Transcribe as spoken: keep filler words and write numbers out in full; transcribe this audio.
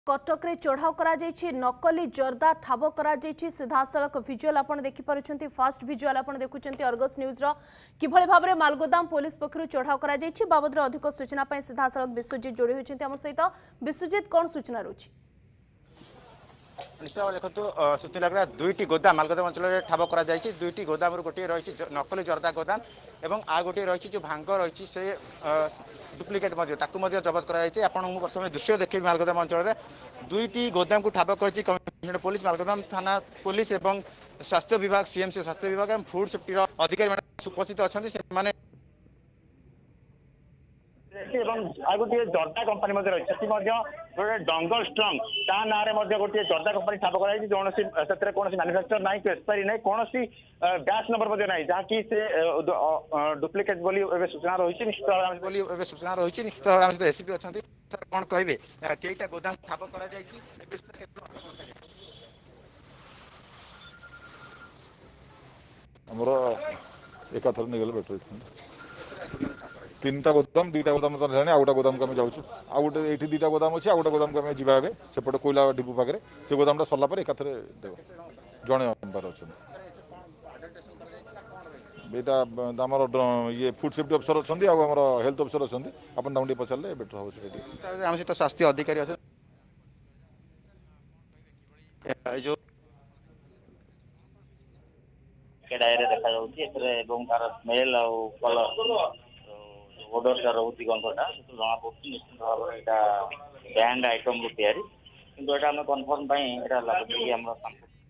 कटक रे चढ़ाव करा जायछि नकली जर्दा ठाब करा जायछि सीधासलख विजुअल आपण देखि पारुछंती फास्ट विजुअल आपण देखुछंती अर्गस न्यूज रो किभଳି भाबरे मालगोदाम पुलिस पक्षरु चढ़ाव करा जायछि बाबद रे अधिक सूचना पय सीधासलख विश्वजीत जोड़ी होछंती हम सहित विश्वजीत कोन सूचना रोछि निश्चित भाव देखो सूचना लगा दुईटी गोदाम मालगोदाम अंचल में ठाब कर दुईटी गोदाम गोटे रही नकली जर्दा गोदाम एवं आ गोटे रही जो भांग रही से डुप्लिकेट जबत कर प्रथम दृश्य देखिए मालगोदाम अंचल में दुईटी गोदाम को ठाब कर पुलिस मालगोदाम थाना पुलिस एवं स्वास्थ्य विभाग सीएमसी स्वास्थ्य विभाग और फूड सेफ्टी अधिकारी उपस्थित अच्छा आ गोटे जर्दा कंपानी रही गोटे डंगल स्ट्रंग ता ना गोटे जर्दा कंपानी ठाब कर कौन मैन्युफैक्चर ना एक्सपायरी ना कौन बैच नंबर ना जहाँकि डुप्लिकेट बोली सूचना रही निश्चित सूचना रही निश्चित भाव एसपी अच्छा सर कौन कहे कईटा गोदाम ठाब कर एकाथर नहीं बेटर तीन टा गोदाम दुईटा गोदाम तो आ गोटा गोदाम को जाऊँ आ गोटे ये दुईटा गोदाम अच्छे आ गोटे गोदाम को जा सेपटे कोईला डिपो पाखे से गोदाम सरला एकाथर देव जड़े अंबार अच्छा यहाँ ये फूड सेफ्टी अफसर अच्छा आम हेल्थ अफसर अच्छा आप पचारे बेटर हम सहित स्वास्थ्य अधिकारी अच्छे जो देखा स्मेल कलर ओडर रोचे गंधटा जना पड़ी निश्चित भाव में बैंड आइटम रू या कनफर्म लगे